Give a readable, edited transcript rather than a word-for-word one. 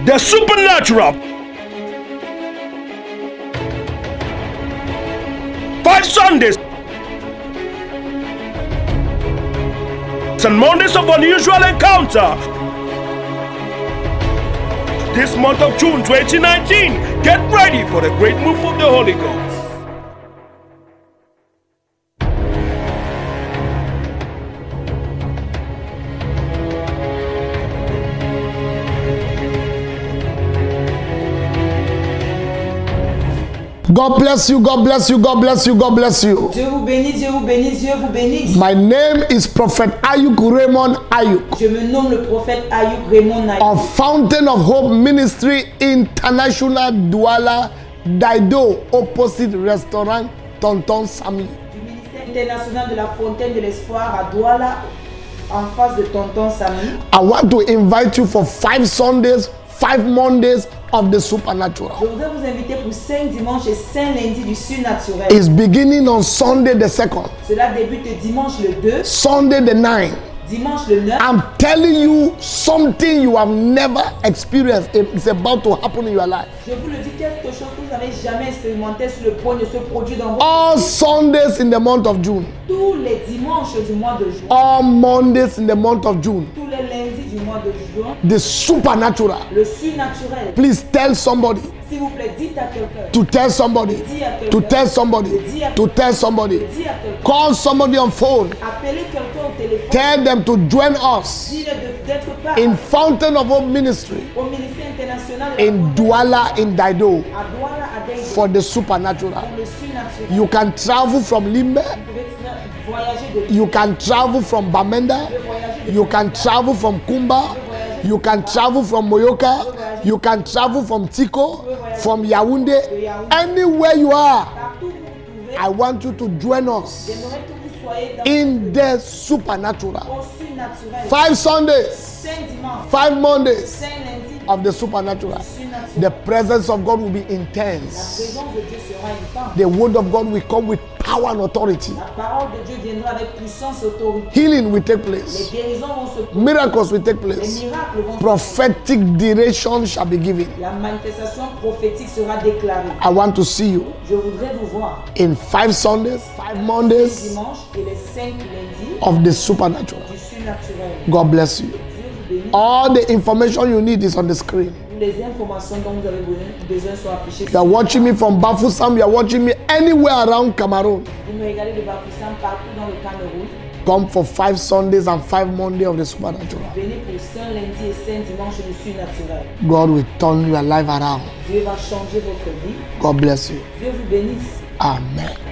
The supernatural. 5 Sundays and Mondays of unusual encounter. This month of June 2019, get ready for the great move of the Holy Ghost. God bless you, God bless you, God bless you, God bless you. Dieu vous bénisse, Dieu vous bénisse, Dieu vous bénisse. My name is Prophet Ayuk Raymond Ayuk. Je me nomme le prophète Ayuk Raymond Ayuk. Of Fountain of Hope Ministry International Douala Daido, opposite restaurant Tonton Sami. Du ministère international de la Fontaine de l'Espoir à Douala, en face de Tonton Sami. I want to invite you for 5 Sundays, 5 Mondays of the supernatural. Je voudrais vous inviter pour 5 dimanches et 5 lundis du surnaturel. It's beginning on Sunday the 2nd. Cela débute dimanche le 2, Sunday the 9th. dimanche le 9. I'm telling you something you have never experienced. It's about to happen in your life. Je vous le dis, quelque chose que vous n'avez jamais expérimenté sur le point de se produire dans votre All vie. Sundays in the month of June. Tous les dimanches du mois de juin. All Mondays in the month of June. Tous les lundis du mois de juin. The supernatural. Le surnaturel. Please tell somebody. S'il vous plaît, dites à quelqu'un. To tell somebody. To tell somebody. To tell somebody. Dites à quelqu'un. Call somebody on phone. Appelez quelqu'un au téléphone. Tell them to join us Dites d'être part in Fountain of Hope Ministry au ministère international de la in Douala in Daido à Douala à Daido for the supernatural. pour le surnaturel. You can travel from Limbe. Vous pouvez voyager de You can travel from Bamenda. You can travel from Kumba. You can travel from Moyoka. You can travel from Tiko, from Yaoundé. Anywhere you are, partout où vous pouvez. I want you to join us J'aimerais que vous soyez dans in the supernatural. au surnaturel. 5 Sundays, 5 dimanches, 5 Mondays 5 lundis of the supernatural. surnaturel. The presence of God will be La intense. présence de Dieu sera intense. The word of God will come with power and authority. La parole de Dieu viendra avec puissance et autorité. Healing will take Les place. guérisons vont se produire. Miracles will take Les place. miracles vont se Prophetic direction shall be given. La manifestation prophétique sera déclarée. I want to see you Je voudrais vous voir in 5 Sundays, 5 les Mondays dimanches et les 5 lundis of the supernatural. du surnaturel. God bless you. Dieu vous bénisse. All the information you need is on the screen. Les informations dont vous avez besoin sont affichées. You are watching me from Bafoussam, you are watching me anywhere around Cameroon. Vous me regardez de Bafoussam partout dans le Cameroun. Come for 5 Sundays and 5 Mondays of the supernatural. Venez pour 5 lundis et 5 dimanches du surnaturel. God will turn your life around. Dieu va changer votre vie. God bless you. Dieu vous bénisse. Amen.